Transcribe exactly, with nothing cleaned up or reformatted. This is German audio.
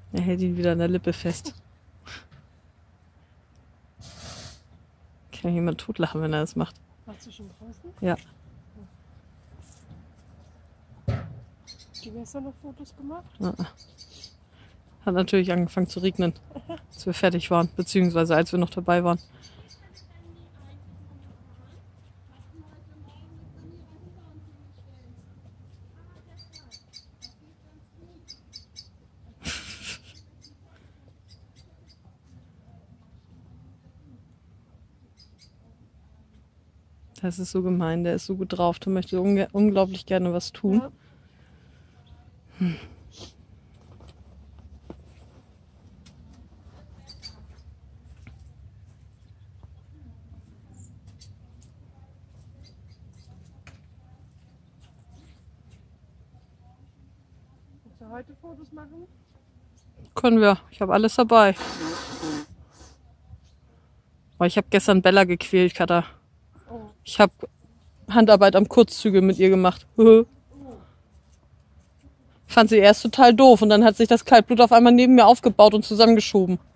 Er hält ihn wieder an der Lippe fest. Kann jemand totlachen, wenn er das macht. Warst du schon draußen? Ja. Hast du gestern noch Fotos gemacht? Ja. Hat natürlich angefangen zu regnen, als wir fertig waren, beziehungsweise als wir noch dabei waren. Das ist so gemein, der ist so gut drauf, der möchte unge- unglaublich gerne was tun. Ja. Hm. Willst du heute Fotos machen? Können wir, ich habe alles dabei. Oh, ich habe gestern Bella gequält, Katha. Oh. Ich habe Handarbeit am Kurzzügel mit ihr gemacht. Fand sie erst total doof und dann hat sich das Kaltblut auf einmal neben mir aufgebaut und zusammengeschoben.